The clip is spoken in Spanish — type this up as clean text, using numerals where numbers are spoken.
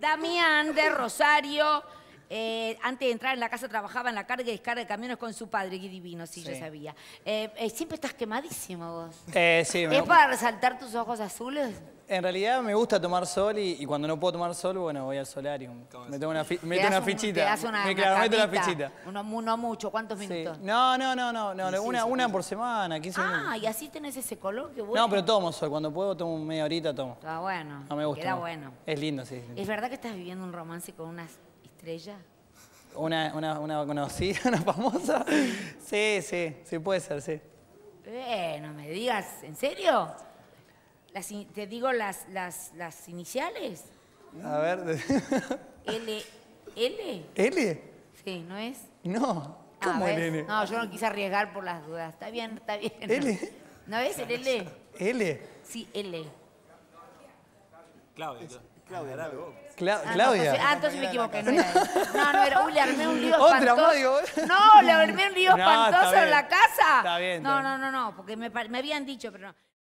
Damián de Rosario. Antes de entrar en la casa trabajaba en la carga y descarga de camiones con su padre, qué divino, sí, yo sabía. Siempre estás quemadísimo vos. Sí. ¿Es para resaltar tus ojos azules? En realidad me gusta tomar sol y cuando no puedo tomar sol, bueno, voy al solarium. Me tomo una fichita. Te das una meto la fichita. No mucho, ¿cuántos minutos? No, una por semana, 15 minutos. Ah, y así tenés ese color, qué bueno. No, pero tomo sol, cuando puedo tomo media horita, tomo. Está bueno. No me gusta. Queda bueno. Es lindo, sí. ¿Es verdad que estás viviendo un romance con una estrella? ¿Una conocida, una famosa? Sí, puede ser, sí. No me digas, ¿en serio? Te digo las iniciales. A ver. L. ¿L? Sí, ¿no es? No. ¿Cómo el L? No, yo no quise arriesgar por las dudas. Está bien. ¿L? ¿No es el L? ¿L? Sí, L. Claudia. Claudia. Entonces me equivoqué. No era él. No era. Uy, le armé un lío Otra espantoso. más, digo. No, le armé un lío espantoso está en la casa. Está bien. No, porque me habían dicho, pero no.